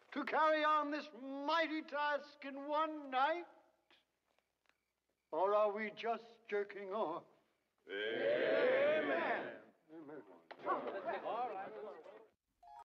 to carry on this mighty task in one night? Or are we just jerking off?